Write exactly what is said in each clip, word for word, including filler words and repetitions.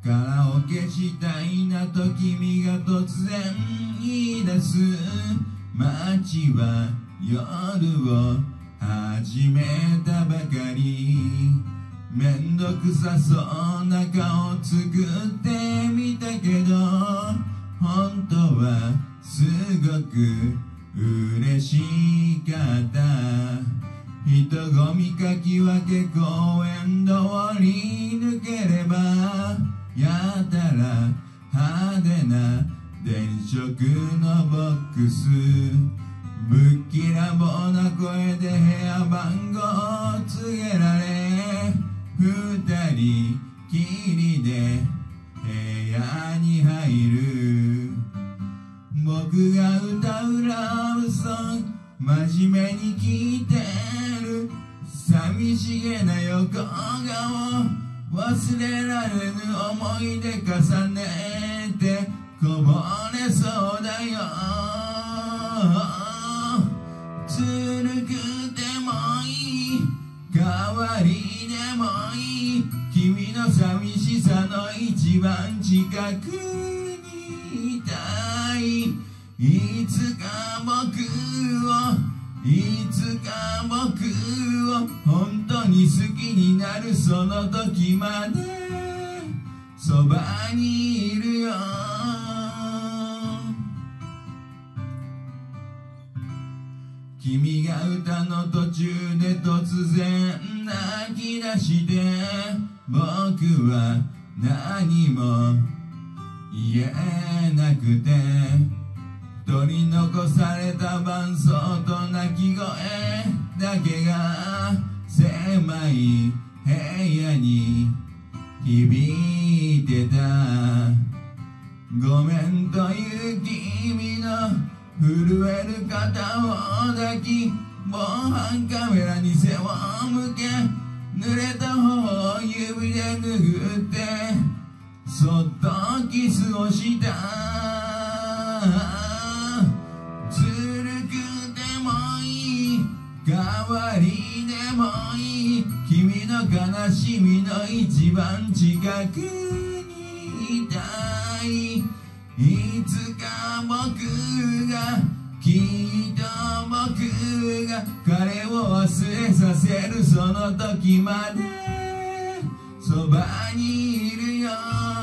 カラオケしたいなと君が突然言い出す。街は夜を始めたばかり。めんどくさそうな顔作ってみたけど、本当はすごく嬉しかった。人混みかき分け公園通り抜ければ、やたら派手な電飾のボックス。ぶっきらぼうな声で部屋番号を告げられ、二人きりで部屋に入る。僕が歌うラブソング真面目に聴いてる。寂しげな横顔忘れられぬ思い出重ねてこぼれそうだよ。ずるくてもいい、代わりでもいい。君の寂しさの一番近くにいたい。いつか僕をいつか僕を本当に好きになるその時までそばにいるよ。君が歌の途中で突然泣き出して、僕は何も言えなくて、取り残された伴奏と泣き声だけが狭い部屋に響いてた。ごめんという君の震える肩を抱き、防犯カメラに背を向け、濡れた方を指で拭ってそっとキスをした。ずるくてもいい、代わりでもいい。君の悲しみの一番近くにいたい。いつか僕がきっと僕が彼を忘れさせるその時までそばにいるよ。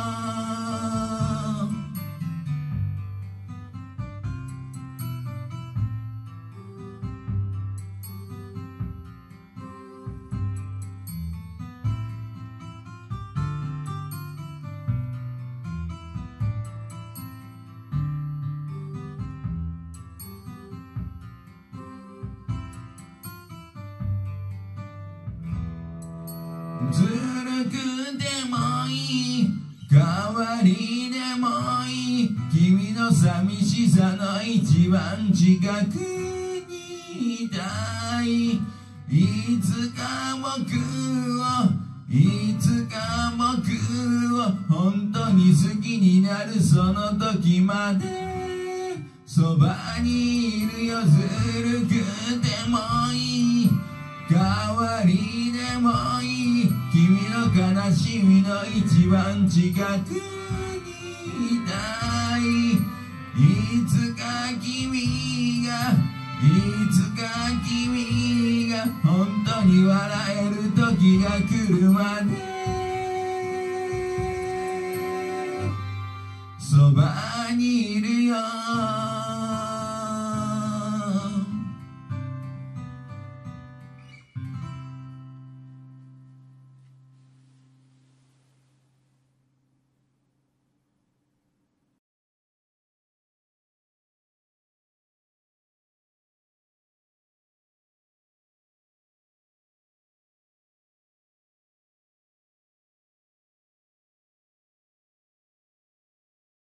ずるくてもいい、代わりでもいい。君の寂しさの一番近くにいたい。いつか僕をいつか僕を本当に好きになるその時までそばにいるよ。ずるくてもいい、代わりでもいい。君の悲しみの一番近くにいたい。いつか君がいつか君が本当に笑える時が来るまで